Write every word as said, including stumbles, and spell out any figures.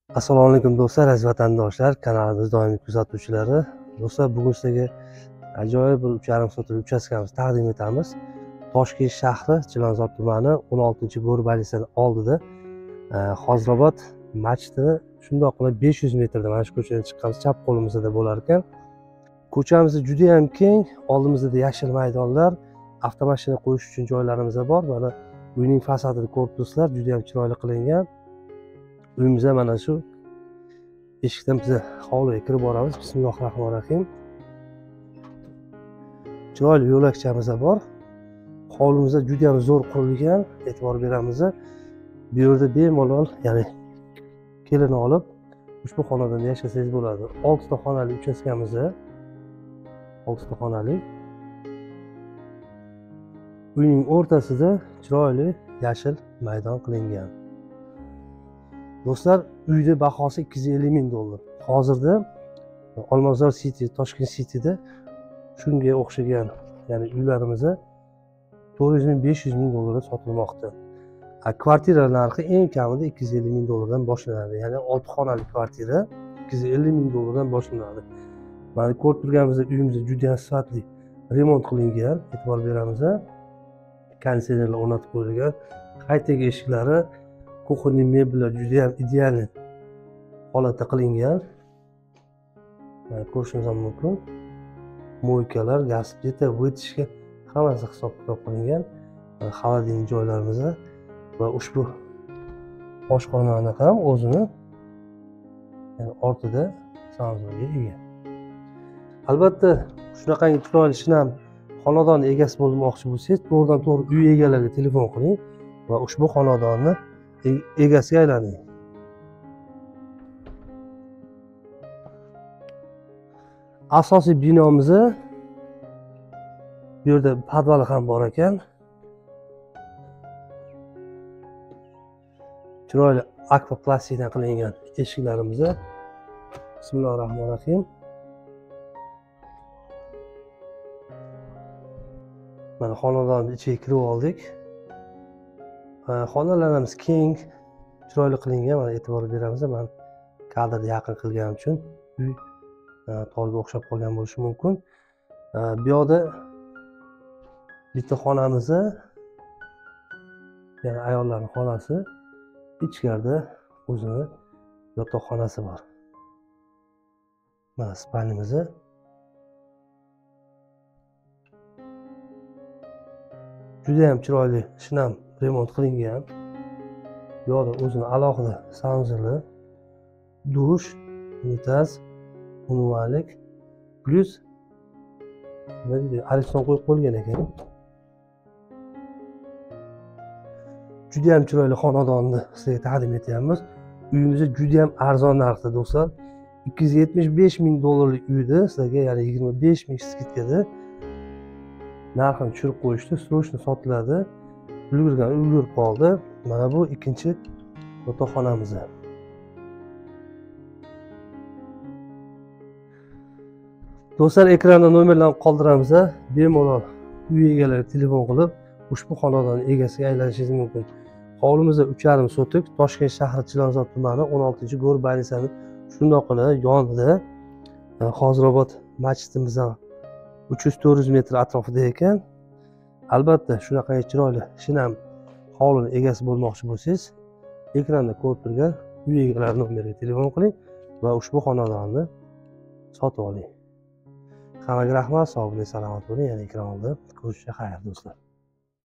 Assalomu alaykum do'stlar, aziz vatandoshlar, kanalimiz doimiy kuzatuvchilari. Do'stlar, bugun sizlarga ajoyib bir uch yarim sotix uchastkamizni taqdim etamiz. Toshkent shahri, Chilonzor tumani, o'n oltinchi bo'ri balisani oldida, Hozirobod masjidi shundoq qilib besh yuz metrda mana shu ko'chadan chiqqanmiz, chap qo'limizda bo'lar ekan. Ko'chamiz juda ham keng, oldimizda yashil maydonlar, avtomashina qo'yish uchun joylarimiz bor. Mana uyning fasadini ko'rib turibsizlar, juda ham chiroyli qilingan. Uyimizga mana shu eshikdan biz hovliga kirib boramiz. Bismillahirrohmanirrohim. Chiroyli yo'lakchamiz bor. Hovlimizda juda ham zo'r qurilgan, e'tibor beramiz. Bu yerda bemalol, ya'ni kelin olib, ushbu xonadonda yashasangiz bo'ladi. olti ta xonali uchastkamiz, olti ta xonali. Uyning o'rtasida chiroyli yashil maydon qilingan. Do'stlar, uyda bahosi ikki yuz ellik ming dollar. Hozirda Olmazor City, Toshkent City'da shunga o'xshagan, ya'ni uylarimizni to'rt yuz ming besh yuz ming dollarga sotilmoqda. Kvartira narxi eng kamida ikki yuz ellik ming dollardan boshlanadi. Ya'ni olti xonali kvartira ikki yuz ellik ming dollardan boshlanadi. Mana ko'rib turganimizdek uyimizda juda ham sifatli remont qilingan, e'tibor beramiz. Konditsionerlar o'rnatib qo'yilgan, qaytagi eshiklari, kuxonniy mebellar juda ham ideal holatda qilingan. Ko'rishingiz mumkin. Moykalar, gaz plita, vытяжка hammasi hisob-kitob qilingan. Xolodilnik joylarimiz va ushbu oshxonani ham o'zini, ya'ni ortida sanuzorga ega. Albatta, shunaqangi chiroyli shinam xonadon egasi bo'lmoqchi bo'lsangiz, to'g'ridan to'g'ri uy egalariga telefon qiling va ushbu xonadonni egasiga aylaning. Asosiy binomiz bu yerda podvali ham bor ekan. Chiroyli akvaplastikdan qilingan eshiklarimiz. Bismillahirrohmanirrohim. Mana xonadonning ichiga kirib oldik. Xonalarimiz keng, chiroyli qilingan. Mana e'tibor beramiz. Men kadrni yaqin qilganim uchun uy torga o'xshab qolgan bo'lishi mumkin. Bu yoqda bitta xonamiz, ya'ni ayollarning xonasi, ichkarida o'zini yotoqxonasi bor. Mana spalnimiz. Juda ham chiroyli, shinam remont qilingan. Bu yoqda o'zini alohida sanuzorli, dush, unitaz, umumanlik, plus nima deydi, arixon qo'yib qo'yilgan ekan. Juda ham chiroyli xonadonni sizga taqdim etyapmiz. Uyimiz juda ham arzon narxda do'stlar. ikki yuz yetmish besh ming dollarlik uyda sizlarga, ya'ni yigirma besh ming skidkada narxini tushirib qo'yishdi. Srochno sotiladi. Ulgurgan ulgurib qoldi. Mana bu ikkinchi yotoqxonamiz. Do'stlar, ekranda nomerlarni qoldiramiz. Bemalol uy egalariga telefon qilib ushbu xonadonning egasiga aylanishingiz mumkin. Hovlimizda uch yarim sotix, Toshkent shahri, Chilonzor tumani, o'n oltinchi bo'ri balisani shundoqqina yonida. Hozirobod masjidimizdan uch yuz to'rt yuz metr atrofida ekan. Albatta, shunaqa chiroyli, shinam hovlining egasi bo'lmoqchi bo'lsangiz, ekranda ko'rib turgan uy egalari nomeriga telefon qiling va ushbu xonadonni sotib oling. Hammaga rahmat, sog' bo'ling, salomat bo'ling. Yana ekran oldida ko'rishishga xayr do'stlar.